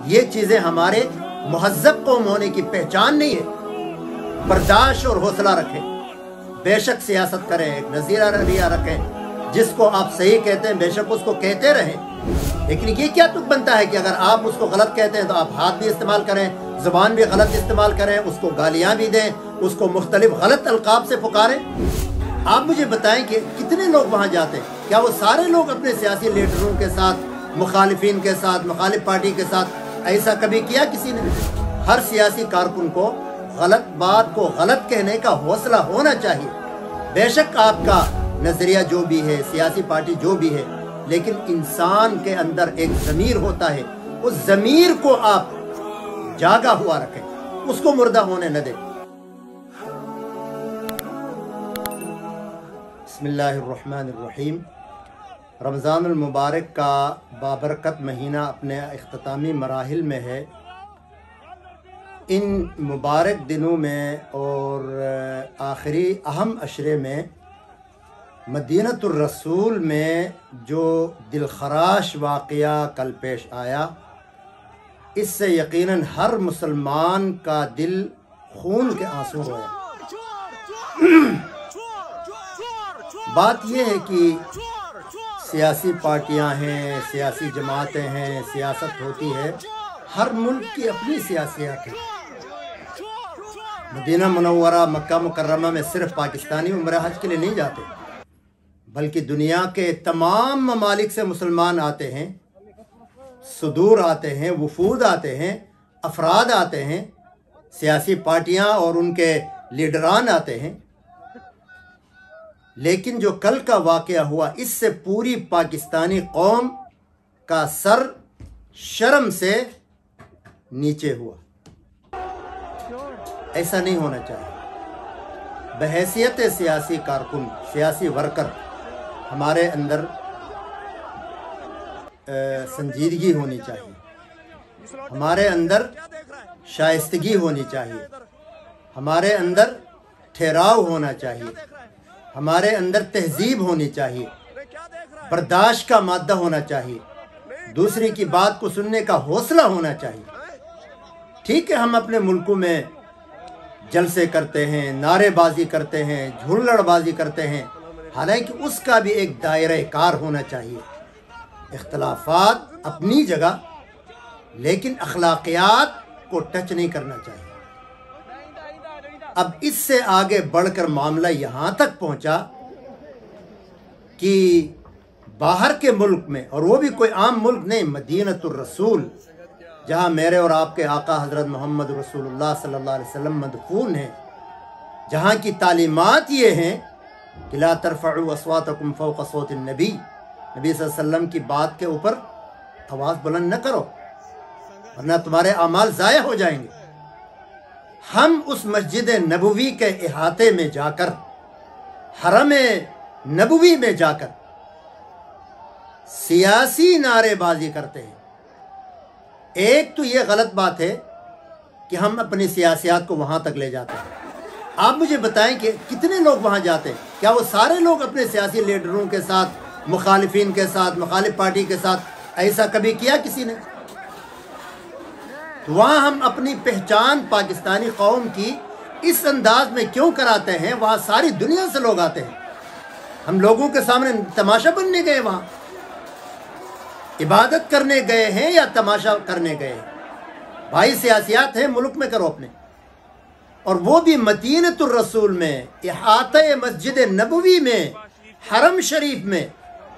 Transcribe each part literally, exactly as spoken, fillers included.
ये चीज़ें हमारे महज़्ज़ब कौम होने की पहचान नहीं है। बर्दाश्त और हौसला रखें, बेशक सियासत करें, एक नज़ीरा रवैया रखें, जिसको आप सही कहते हैं बेशक उसको कहते रहें, लेकिन ये क्या तुक बनता है कि अगर आप उसको गलत कहते हैं तो आप हाथ भी इस्तेमाल करें, ज़ुबान भी गलत इस्तेमाल करें, उसको गालियाँ भी दें, उसको मुख्तलिफ गलत अलकाब से पुकारें। आप मुझे बताएं कि कितने लोग वहाँ जाते हैं? क्या वो सारे लोग अपने सियासी लीडरों के साथ, मुखालिफिन के साथ, मुखालिफ पार्टी के साथ ऐसा कभी किया किसी ने? हर सियासी कारकुन को गलत बात को गलत कहने का हौसला होना चाहिए। बेशक आपका नज़रिया जो भी है, सियासी पार्टी जो भी है, लेकिन इंसान के अंदर एक ज़मीर होता है, उस ज़मीर को आप जागा हुआ रखें, उसको मुर्दा होने न दें। बिस्मिल्लाहिर्रहमानिर्रहीम। रमज़ानुल मुबारक का बाबरकत महीना अपने इख्तितामी मराहिल में है। इन मुबारक दिनों में और आखिरी अहम अशरे में मदीनतुर रसूल में जो दिलखराश वाक़या कल पेश आया, इससे यकीनन हर मुसलमान का दिल खून के आंसू रोया। बात यह है कि सियासी पार्टियां हैं, सियासी जमातें हैं, सियासत होती है, हर मुल्क की अपनी सियासियत है। मदीना मुनव्वरा, मक्का मुकर्रमा में सिर्फ पाकिस्तानी उम्रा हज के लिए नहीं जाते, बल्कि दुनिया के तमाम ममालिक से मुसलमान आते हैं, सुदूर आते हैं, वफूद आते हैं, अफराद आते हैं, सियासी पार्टियां और उनके लीडरान आते हैं। लेकिन जो कल का वाक़या हुआ, इससे पूरी पाकिस्तानी कौम का सर शर्म से नीचे हुआ। ऐसा नहीं होना चाहिए। बहैसियत सियासी कारकुन, सियासी वर्कर, हमारे अंदर संजीदगी होनी चाहिए, हमारे अंदर शाइस्तगी होनी चाहिए, हमारे अंदर ठहराव होना चाहिए, हमारे अंदर तहजीब होनी चाहिए, बर्दाश्त का मादा होना चाहिए, दूसरे की बात को सुनने का हौसला होना चाहिए। ठीक है, हम अपने मुल्कों में जलसे करते हैं, नारेबाजी करते हैं, झुल्लड़बाजी करते हैं, हालांकि उसका भी एक दायरे कार होना चाहिए। इख्तलाफात अपनी जगह, लेकिन अखलाकियात को टच नहीं करना चाहिए। अब इससे आगे बढ़कर मामला यहाँ तक पहुँचा कि बाहर के मुल्क में, और वो भी कोई आम मुल्क नहीं, मदीनतुर रसूल, जहाँ मेरे और आपके आका हज़रत मोहम्मद रसूलुल्लाह सल्लल्लाहु अलैहि वसल्लम मदफून हैं, जहाँ की तालीमात ये हैं कि ला तरफ़अू अस्वातकुम फ़ौक़ सौतिन नबी, नबी सल्लल्लाहु अलैहि वसल्लम की बात के ऊपर आवाज़ बुलंद न करो वरना तुम्हारे अमाल ज़ाया हो जाएंगे। हम उस मस्जिद नबवी के इहाते में जाकर, हरम नबवी में जाकर सियासी नारेबाजी करते हैं। एक तो ये गलत बात है कि हम अपनी सियासियात को वहाँ तक ले जाते हैं। आप मुझे बताएं कि कितने लोग वहाँ जाते हैं? क्या वो सारे लोग अपने सियासी लीडरों के साथ, मुखालिफिन के साथ, मुखालिफ पार्टी के साथ ऐसा कभी किया किसी ने? तो वहाँ हम अपनी पहचान पाकिस्तानी कौम की इस अंदाज में क्यों कराते हैं? वहाँ सारी दुनिया से लोग आते हैं, हम लोगों के सामने तमाशा बनने गए, वहाँ इबादत करने गए हैं या तमाशा करने गए हैं? भाई सियासियात हैं, मुल्क में करो अपने, और वो भी मदीनतुर रसूल में, इहाते मस्जिद नबवी में, हरम शरीफ में।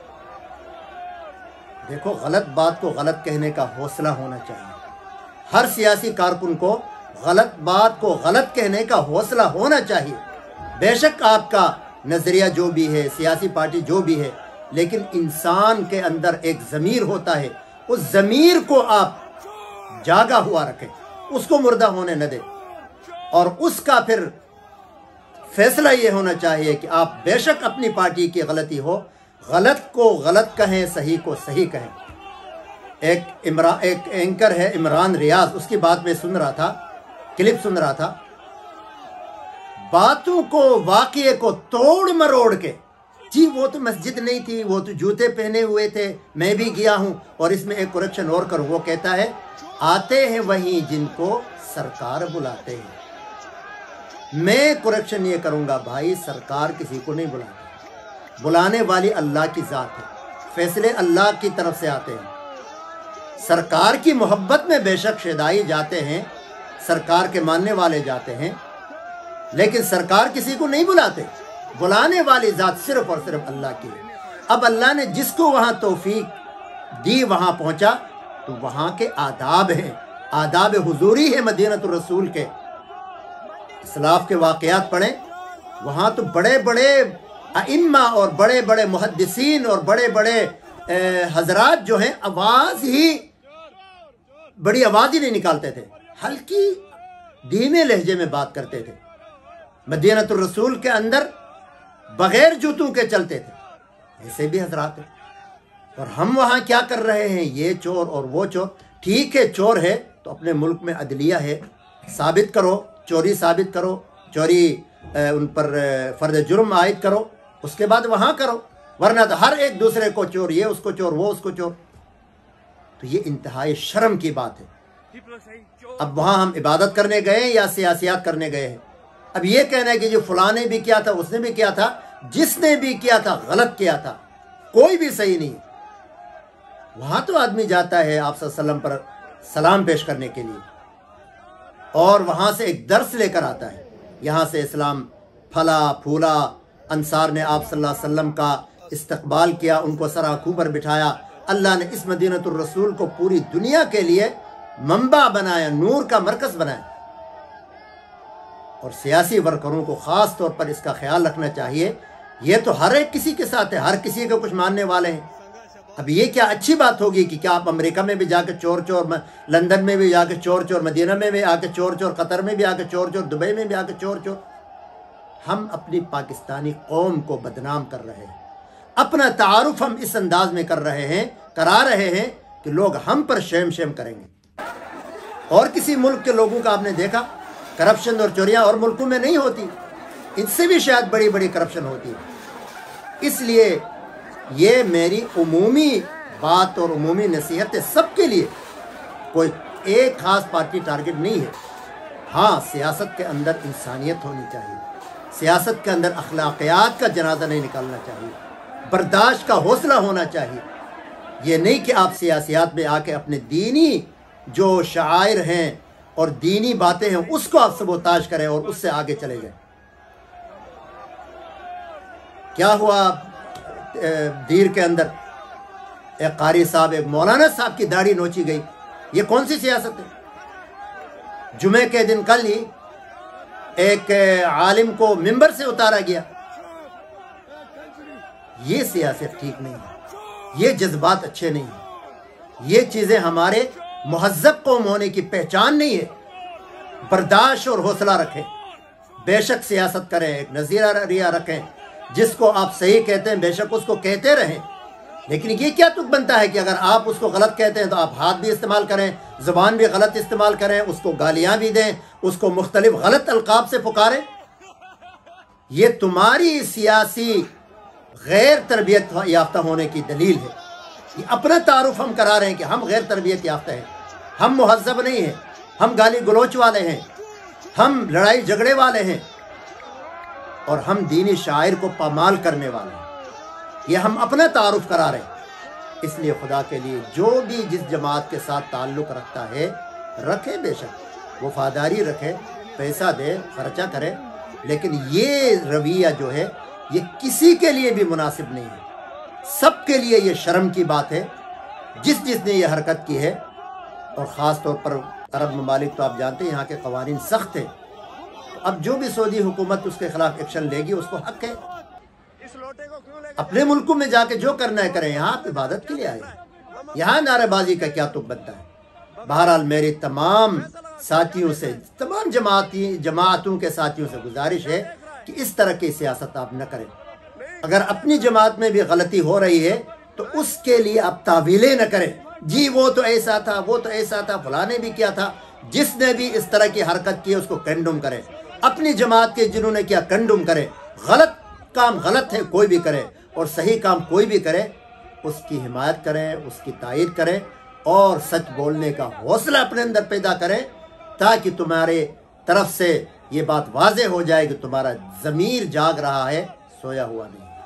देखो, गलत बात को गलत कहने का हौसला होना चाहिए। हर सियासी कारकुन को गलत बात को गलत कहने का हौसला होना चाहिए। बेशक आपका नज़रिया जो भी है, सियासी पार्टी जो भी है, लेकिन इंसान के अंदर एक ज़मीर होता है, उस ज़मीर को आप जागा हुआ रखें, उसको मुर्दा होने न दें। और उसका फिर फैसला ये होना चाहिए कि आप बेशक अपनी पार्टी की गलती हो, गलत को गलत कहें, सही को सही कहें। एक इमरान एक एंकर है इमरान रियाज, उसकी बात में सुन रहा था, क्लिप सुन रहा था। बातों को, वाक़ये को तोड़ मरोड़ के जी वो तो मस्जिद नहीं थी, वो तो जूते पहने हुए थे, मैं भी गया हूँ। और इसमें एक करेक्शन और करूँ, वो कहता है आते हैं वहीं जिनको सरकार बुलाते हैं। मैं करेक्शन ये करूँगा, भाई सरकार किसी को नहीं बुलाती, बुलाने वाली अल्लाह की ज़ात है, फैसले अल्लाह की तरफ से आते हैं। सरकार की मोहब्बत में बेशक शहदाई जाते हैं, सरकार के मानने वाले जाते हैं, लेकिन सरकार किसी को नहीं बुलाते, बुलाने वाली ज़ात सिर्फ और सिर्फ अल्लाह की है। अब अल्लाह ने जिसको वहाँ तौफीक दी वहाँ पहुँचा, तो वहाँ के आदाब हैं, आदाब हुजूरी है मदीनतुर रसूल के। इस्लाफ के वाक़यात पढ़ें, वहाँ तो बड़े बड़े अइम्मा और बड़े बड़े मुहद्दिसीन और बड़े बड़े हजरात जो हैं आवाज़ ही बड़ी आवाज़ ही नहीं निकालते थे, हल्की धीमे लहजे में बात करते थे। मदीनतुर रसूल के अंदर बगैर जूतों के चलते थे, ऐसे भी हजरात हैं। और हम वहाँ क्या कर रहे हैं, ये चोर और वो चोर। ठीक है, चोर है तो अपने मुल्क में अदलिया है, साबित करो, चोरी साबित करो, चोरी उन पर फर्द जुर्म आयद करो, उसके बाद वहाँ करो, वरना तो हर एक दूसरे को चोर, ये उसको चोर, वो उसको चोर। तो ये इंतहाई शर्म की बात है। अब वहाँ हम इबादत करने गए या सियासियात करने गए हैं। अब ये कहना है कि जो फलां ने भी किया था, उसने भी किया था, जिसने भी किया था गलत किया था, कोई भी सही नहीं। वहाँ तो आदमी जाता है आप सल्लल्लाहु अलैहि वसल्लम पर सलाम पेश करने के लिए, और वहाँ से एक दर्स लेकर आता है। यहाँ से इस्लाम फला फूला, अंसार ने आप सल्लल्लाहु अलैहि वसल्लम का इस्तकबाल किया, उनको सर आँखों पर बिठाया। अल्लाह ने इस मदीनतुर रसूल को पूरी दुनिया के लिए मंबा बनाया, नूर का मरकज़ बनाया। और सियासी वर्करों को ख़ास तौर पर इसका ख्याल रखना चाहिए। ये तो हर एक किसी के साथ है, हर किसी को कुछ मानने वाले हैं। अब ये क्या अच्छी बात होगी कि क्या आप अमेरिका में भी जाके चोर चोर, लंदन में भी जाके चोर चोर, मदीना में भी आके चोर चोर, कतर में भी आके चोर चोर, दुबई में भी आके चोर चोर। हम अपनी पाकिस्तानी कौम को बदनाम कर रहे हैं, अपना तारुफ हम इस अंदाज में कर रहे हैं, करा रहे हैं कि लोग हम पर शेम शेम करेंगे। और किसी मुल्क के लोगों का आपने देखा करप्शन और चोरियां और मुल्कों में नहीं होती, इनसे भी शायद बड़ी बड़ी करप्शन होती है। इसलिए ये मेरी उमूमी बात और उमूमी नसीहत है सबके लिए, कोई एक ख़ास पार्टी टारगेट नहीं है। हाँ, सियासत के अंदर इंसानियत होनी चाहिए, सियासत के अंदर अखलाकियात का जनाजा नहीं निकालना चाहिए, बर्दाश्त का हौसला होना चाहिए। ये नहीं कि आप सियासियात में आके अपने दीनी जो शायर हैं और दीनी बातें हैं उसको आप सबोताज करें और उससे आगे चले जाएं। क्या हुआ दीर के अंदर, एक कारी साहब, एक मौलाना साहब की दाढ़ी नोची गई। ये कौन सी सियासत है? जुमे के दिन कल ही एक आलिम को मिंबर से उतारा गया। ये सियासत ठीक नहीं है, ये जज्बात अच्छे नहीं है, ये चीज़ें हमारे मुहज़्ज़ब कौम होने की पहचान नहीं है। बर्दाश्त और हौसला रखें, बेशक सियासत करें, एक नज़रिया रखें, जिसको आप सही कहते हैं बेशक उसको कहते रहें। लेकिन ये क्या तुक बनता है कि अगर आप उसको गलत कहते हैं तो आप हाथ भी इस्तेमाल करें, ज़ुबान भी गलत इस्तेमाल करें, उसको गालियाँ भी दें, उसको मुख्तलिफ गलत अलकाब से पुकारें। ये तुम्हारी सियासी गैर तरबियत याफ्ता होने की दलील है। ये अपना तारुफ हम करा रहे हैं कि हम गैर तरबियत याफ्ता हैं, हम मुहज़्ज़ब नहीं हैं, हम गाली गलोच वाले हैं, हम लड़ाई झगड़े वाले हैं, और हम दीनी शायर को पामाल करने वाले हैं। ये हम अपना तारुफ करा रहे हैं। इसलिए खुदा के लिए जो भी जिस जमात के साथ ताल्लुक़ रखता है रखे, बेशक वफादारी रखे, पैसा दे, खर्चा करे, लेकिन ये रवैया जो है ये किसी के लिए भी मुनासिब नहीं है। सबके लिए ये शर्म की बात है जिस जिसने ये हरकत की है। और ख़ास तौर पर अरब ममालिक तो आप जानते हैं यहाँ के क़वानीन सख्त हैं। तो अब जो भी सऊदी हुकूमत उसके खिलाफ एक्शन लेगी उसको हक है। अपने मुल्कों में जाके जो करना है करें, यहाँ आप इबादत के लिए आए, यहाँ नारेबाजी का क्या तुक बनता है। बहरहाल मेरी तमाम साथियों से, तमाम जमाती जमातों के साथियों से गुजारिश है कि इस तरह की सियासत आप न करें। अगर अपनी जमात में भी गलती हो रही है तो उसके लिए आप तावीलें न करें, जी वो तो ऐसा था, वो तो ऐसा था, फलाने भी किया था। जिसने भी इस तरह की हरकत की उसको कंडम करें, अपनी जमात के जिन्होंने किया कंडम करें। गलत काम गलत है, कोई भी करे, اور صحیح کام کوئی بھی کرے اس کی حمایت کریں، اس کی تائید کریں اور سچ بولنے کا حوصلہ اپنے اندر پیدا کریں، تاکہ تمہارے طرف سے یہ بات واضح ہو جائے کہ تمہارا ضمیر جاگ رہا ہے، سویا ہوا نہیں۔